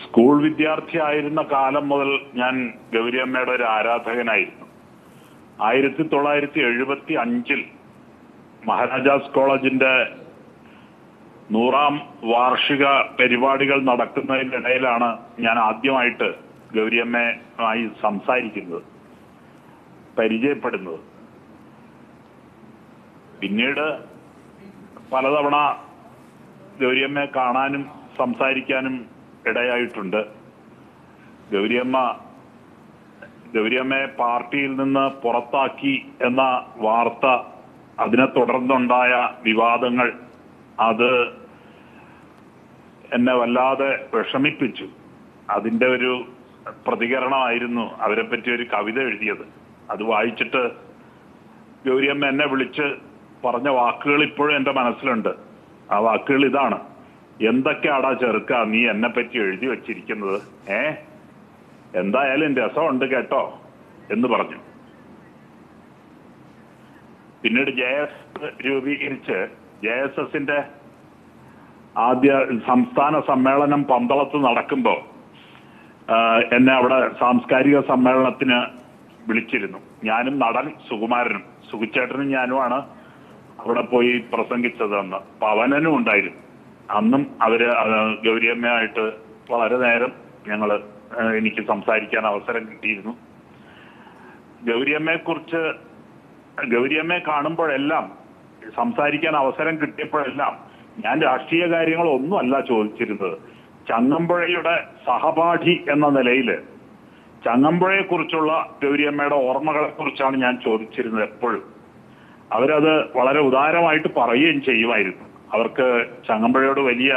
School വിദ്യാർത്ഥിയായിരുന്ന കാലം മുതൽ ഞാൻ ഗൗരിയമ്മയുടെ ഒരു ആരാധകനായിരുന്നു. 1975 മഹാരാജാസ് കോളേജിന്റെ 100ാം വാർഷിക പരിപാടികൾ നടക്കുന്നതിനിടയിലാണ് ഞാൻ ആദ്യമായിട്ട് ഗൗരിയമ്മയുമായി സംസാരിക്കുന്നത്, പരിചയപ്പെടുന്നത്. പിന്നീട് പലതവണ ഗൗരിയമ്മയെ കാണാനും സംസാരിക്കാനും ഇടയായിട്ടുണ്ട്. ഗൗരിയമ്മയെ പാർട്ടിയിൽ നിന്ന് പുറത്താക്കി എന്ന വാർത്ത, അതിനെ തുടർന്നുണ്ടായ വിവാദങ്ങൾ, അത് എന്നെ വല്ലാതെ വിഷമിപ്പിച്ചു. അതിന്റെ ഒരു പ്രതികരണമായിരുന്നു അവരെപ്പറ്റി ഒരു കവിത എഴുതിയത്. അത് വായിച്ചിട്ട് ഗൗരിയമ്മ എന്നെ വിളിച്ച് പറഞ്ഞ വാക്കുകൾ ഇപ്പോഴും എന്റെ മനസ്സിലുണ്ട്. ആ വാക്കുകൾ ഇതാണ്: എന്തൊക്കെയാടാ ചെറുക്ക നീ എന്നെ പറ്റി എഴുതി വച്ചിരിക്കുന്നത്? എന്തായാലും രസമുണ്ട് കേട്ടോ എന്ന് പറഞ്ഞു. പിന്നീട് JS രൂപീകരിച്ച് JSSന്റെ ആദ്യ സംസ്ഥാന സമ്മേളനം പന്തളത്ത് നടക്കുമ്പോൾ എന്നെ അവിടെ സാംസ്കാരിക സമ്മേളനത്തിന് വിളിച്ചിരുന്നു. ഞാനും നടൻ സുകുചേട്ടനും ഞാനുമാണ് അവിടെ പോയി പ്രസംഗിച്ചത്. അന്ന് പവനനും ഉണ്ടായിരുന്നു. അന്നും അവര് ഗൗരിയമ്മയായിട്ട് വളരെ നേരം എനിക്ക് സംസാരിക്കാൻ അവസരം കിട്ടിയിരുന്നു. ഗൗരിയമ്മയെ കാണുമ്പോഴെല്ലാം, സംസാരിക്കാൻ അവസരം കിട്ടിയപ്പോഴെല്ലാം ഞാൻ രാഷ്ട്രീയ കാര്യങ്ങളൊന്നുമല്ല ചോദിച്ചിരുന്നത്. ചങ്ങമ്പുഴയുടെ സഹപാഠി എന്ന നിലയിൽ ചങ്ങമ്പുഴയെക്കുറിച്ചുള്ള ഗൗരിയമ്മയുടെ ഓർമ്മകളെ കുറിച്ചാണ് ഞാൻ ചോദിച്ചിരുന്നത് എപ്പോഴും. അവരത് വളരെ ഉദാരമായിട്ട് പറയുകയും ചെയ്യുമായിരുന്നു. അവർക്ക് ചങ്ങമ്പുഴയോട് വലിയ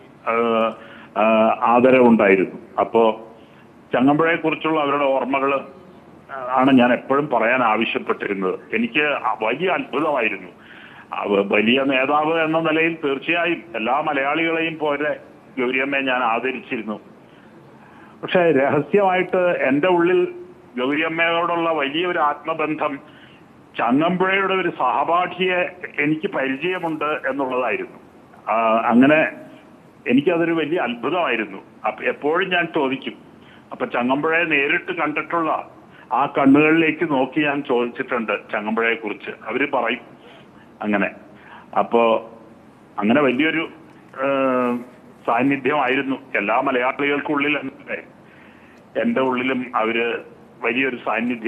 ആദരവുണ്ടായിരുന്നു. അപ്പോ ചങ്ങമ്പുഴയെക്കുറിച്ചുള്ള അവരുടെ ഓർമ്മകൾ ആണ് ഞാൻ എപ്പോഴും പറയാൻ ആവശ്യപ്പെട്ടിരുന്നത്. എനിക്ക് വലിയ അത്ഭുതമായിരുന്നു. വലിയ നേതാവ് എന്ന നിലയിൽ തീർച്ചയായും എല്ലാ മലയാളികളെയും പോലെ ഗൗരിയമ്മയെ ഞാൻ ആദരിച്ചിരുന്നു. പക്ഷെ രഹസ്യമായിട്ട് എൻ്റെ ഉള്ളിൽ ഗൗരിയമ്മയോടുള്ള വലിയൊരു ആത്മബന്ധം ചങ്ങമ്പുഴയുടെ ഒരു സഹപാഠിയെ എനിക്ക് പരിചയമുണ്ട് എന്നുള്ളതായിരുന്നു. അങ്ങനെ എനിക്കതൊരു വലിയ അത്ഭുതമായിരുന്നു. എപ്പോഴും ഞാൻ ചോദിക്കും, അപ്പൊ ചങ്ങമ്പുഴയെ നേരിട്ട് കണ്ടിട്ടുള്ള ആ കണ്ണുകളിലേക്ക് നോക്കി ഞാൻ ചോദിച്ചിട്ടുണ്ട് ചങ്ങമ്പുഴയെ കുറിച്ച്. അവര് പറയും അങ്ങനെ. അപ്പോ അങ്ങനെ വലിയൊരു സാന്നിധ്യമായിരുന്നു എല്ലാ മലയാളികൾക്കുള്ളിൽ. എൻ്റെ ഉള്ളിലും അവര് വലിയൊരു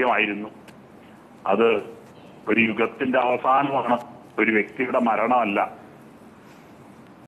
സാന്നിധ്യമായിരുന്നു. അത് ഒരു യുഗത്തിന്റെ അവസാനമാണ്, ഒരു വ്യക്തിയുടെ മരണമല്ല.